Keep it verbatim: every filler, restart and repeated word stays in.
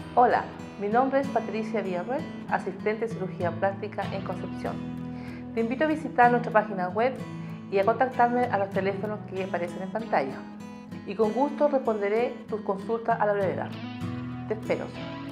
Hola, mi nombre es Patricia Villarroel, asistente de cirugía plástica en Concepción. Te invito a visitar nuestra página web y a contactarme a los teléfonos que aparecen en pantalla. Y con gusto responderé tus consultas a la brevedad. Te espero.